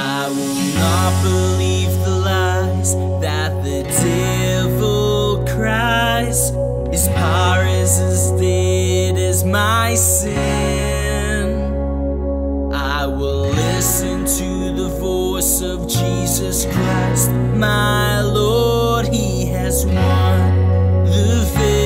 I will not believe the lies that the devil cries. His power is as dead as my sin. I will listen to the voice of Jesus Christ, my Lord. He has won the victory.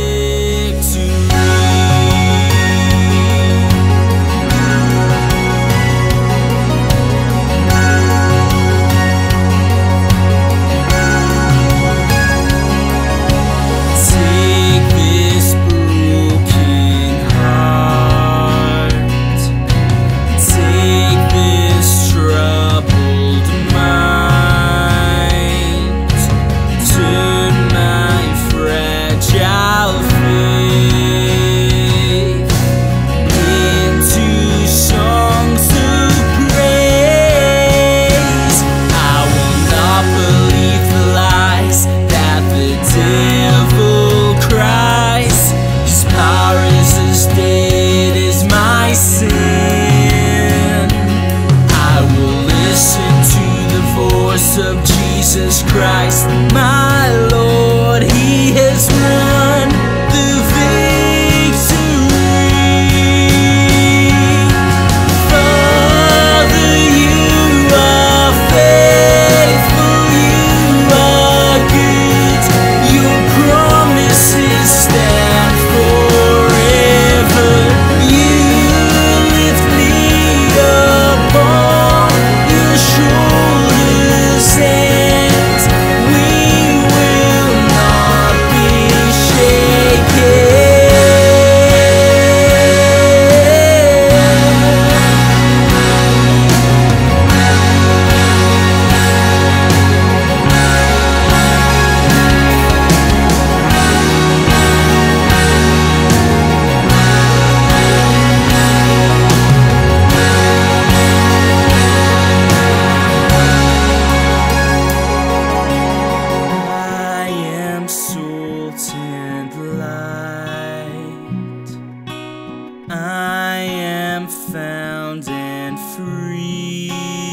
Of Jesus Christ, my Lord, He has won the victory. Father, you are faithful, you are good, your promises stand forever. You lift me upon your shoulders, and we will not be shaken. I am found and free.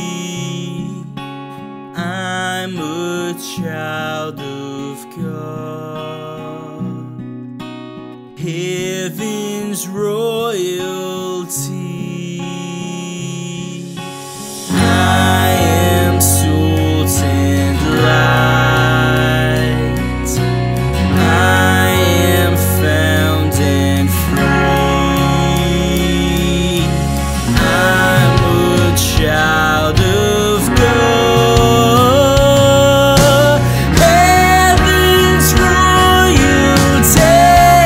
I'm a child of God, heaven's royalty. I am salt and light. I am found and free. I'm a child of God, heaven's royalty.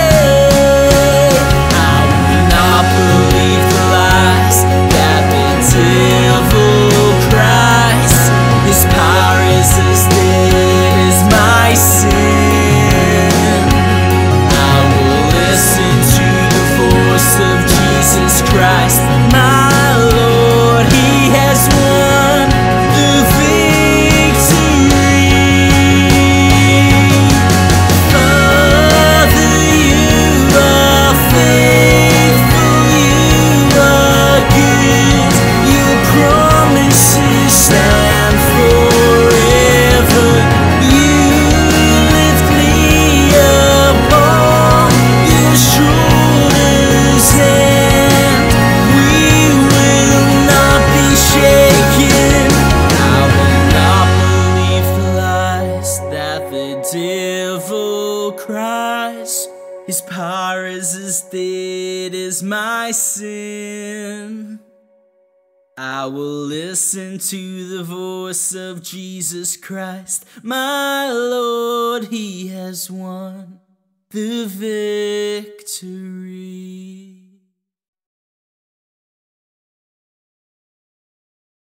I will not believe the lies that the devil cries. His power is as dead as my sin. I will listen to the voice of Jesus Christ, my Lord. He has won the victory. Father, you are faithful, you are good, your promises stand forever. You lift me upon your shoulders, and we will not be shaken. I will not believe the lies that the devil cries. His power is as dead as my sin. I will listen to the voice of Jesus Christ, my Lord. He has won the victory.